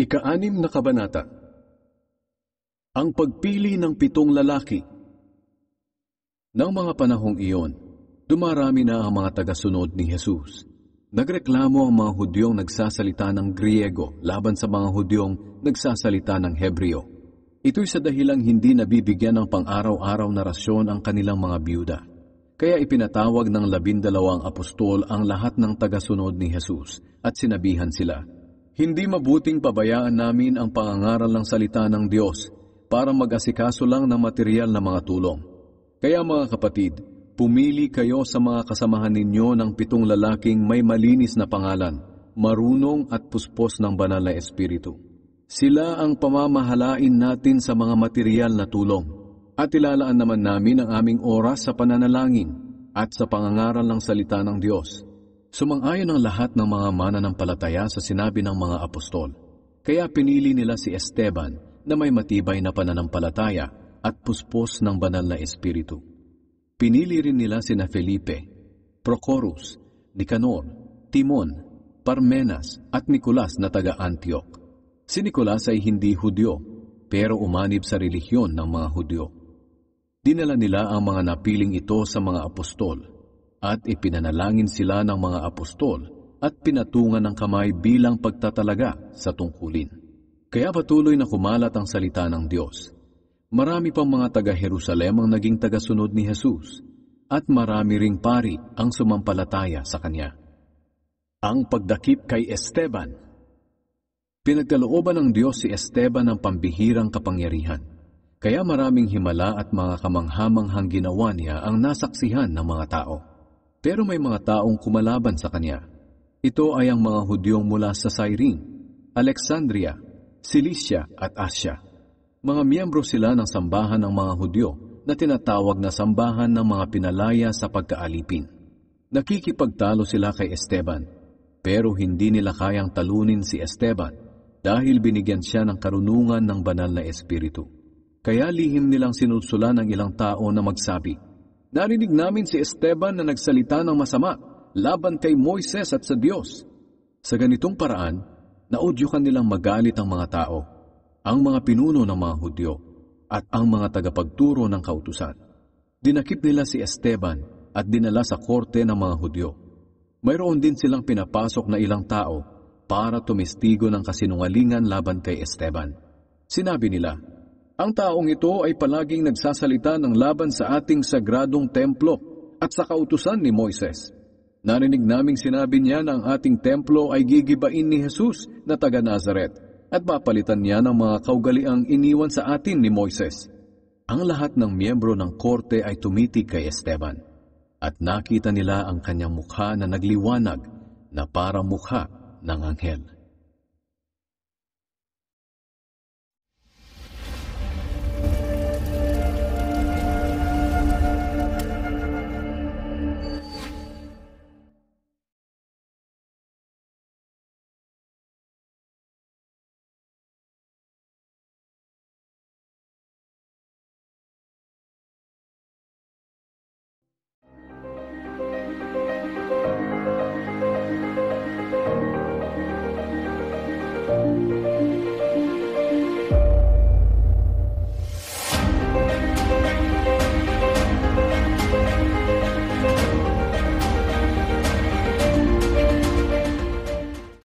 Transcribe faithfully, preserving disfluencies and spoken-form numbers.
Ikaanim na kabanata. Ang pagpili ng pitong lalaki. Nang mga panahong iyon, dumarami na ang mga tagasunod ni Jesus. Nagreklamo ang mga Hudyong nagsasalita ng Griego laban sa mga Hudyong nagsasalita ng Hebreo. Ito'y sa dahilang hindi nabibigyan ng pang-araw-araw na rasyon ang kanilang mga byuda. Kaya ipinatawag ng labindalawang apostol ang lahat ng tagasunod ni Jesus at sinabihan sila, "Hindi mabuting pabayaan namin ang pangangaral ng salita ng Diyos para mag-asikaso lang ng material na mga tulong. Kaya mga kapatid, pumili kayo sa mga kasamahan ninyo ng pitong lalaking may malinis na pangalan, marunong at puspos ng banal na espiritu. Sila ang pamamahalain natin sa mga material na tulong, at ilalaan naman namin ang aming oras sa pananalangin at sa pangangaral ng salita ng Diyos." Sumang-ayon ang lahat ng mga mananampalataya sa sinabi ng mga apostol. Kaya pinili nila si Esteban na may matibay na pananampalataya at puspos ng banal na espiritu. Pinili rin nila sina Felipe, Prochorus, Nicanor, Timon, Parmenas at Nicolas na taga-Antioch. Si Nicolas ay hindi Hudyo, pero umanib sa relihiyon ng mga Hudyo. Dinala nila ang mga napiling ito sa mga apostol, at ipinanalangin sila ng mga apostol at pinatungan ng kamay bilang pagtatalaga sa tungkulin. Kaya patuloy na kumalat ang salita ng Diyos. Marami pang mga taga-Jerusalem ang naging tagasunod ni Jesus, at marami ring pari ang sumampalataya sa Kanya. Ang pagdakip kay Esteban. Pinagkalooban ng Diyos si Esteban ng pambihirang kapangyarihan, kaya maraming himala at mga kamanghamanghang ginawa niya ang nasaksihan ng mga tao. Pero may mga taong kumalaban sa kanya. Ito ay ang mga Hudyong mula sa Cyrene, Alexandria, Cilicia at Asia. Mga miyembro sila ng sambahan ng mga Hudyo na tinatawag na sambahan ng mga pinalaya sa pagkaalipin. Nakikipagtalo sila kay Esteban, pero hindi nila kayang talunin si Esteban dahil binigyan siya ng karunungan ng banal na espiritu. Kaya lihim nilang sinusulan ng ilang tao na magsabi, "Narinig namin si Esteban na nagsalita ng masama laban kay Moises at sa Diyos." Sa ganitong paraan, naudyukan nilang magalit ang mga tao, ang mga pinuno ng mga Hudyo, at ang mga tagapagturo ng kautusan. Dinakip nila si Esteban at dinala sa korte ng mga Hudyo. Mayroon din silang pinapasok na ilang tao para tumestigo ng kasinungalingan laban kay Esteban. Sinabi nila, "Ang taong ito ay palaging nagsasalita ng laban sa ating sagradong templo at sa kautusan ni Moises. Narinig naming sinabi niya na ang ating templo ay gigibain ni Jesus na taga Nazaret at papalitan niya ng mga kaugaliang iniwan sa atin ni Moises." Ang lahat ng miyembro ng korte ay tumitig kay Esteban at nakita nila ang kanyang mukha na nagliwanag na parang mukha ng anghel.